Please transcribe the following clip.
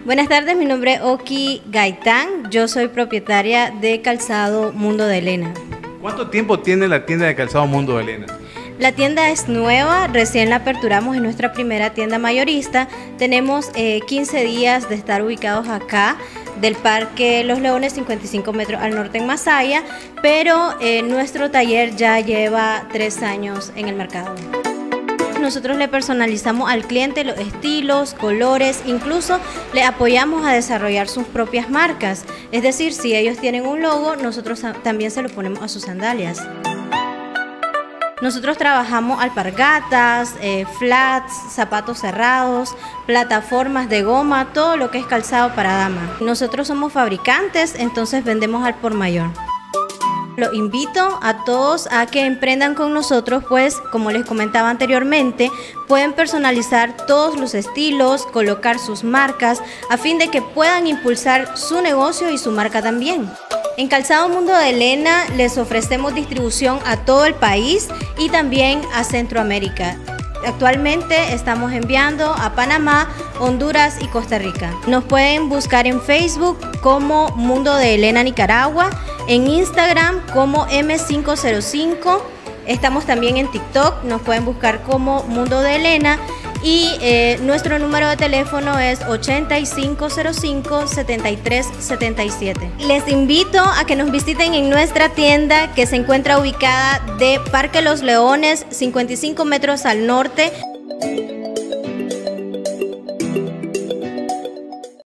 Buenas tardes, mi nombre es Oki Gaitán, yo soy propietaria de Calzado Mundo de Elena. ¿Cuánto tiempo tiene la tienda de Calzado Mundo de Elena? La tienda es nueva, recién la aperturamos en nuestra primera tienda mayorista. Tenemos 15 días de estar ubicados acá, del Parque Los Leones, 55 metros al norte en Masaya, pero nuestro taller ya lleva 3 años en el mercado. Nosotros le personalizamos al cliente los estilos, colores, incluso le apoyamos a desarrollar sus propias marcas. Es decir, si ellos tienen un logo, nosotros también se lo ponemos a sus sandalias. Nosotros trabajamos alpargatas, flats, zapatos cerrados, plataformas de goma, todo lo que es calzado para dama. Nosotros somos fabricantes, entonces vendemos al por mayor. Los invito a todos a que emprendan con nosotros, pues como les comentaba anteriormente, pueden personalizar todos los estilos, colocar sus marcas, a fin de que puedan impulsar su negocio y su marca también. En Calzado Mundo de Elena les ofrecemos distribución a todo el país y también a Centroamérica. Actualmente estamos enviando a Panamá, Honduras y Costa Rica. Nos pueden buscar en Facebook como Mundo de Elena Nicaragua, en Instagram como M505, estamos también en TikTok, nos pueden buscar como Mundo de Elena y nuestro número de teléfono es 8505-7377. Les invito a que nos visiten en nuestra tienda que se encuentra ubicada de Parque Los Leones, 55 metros al norte.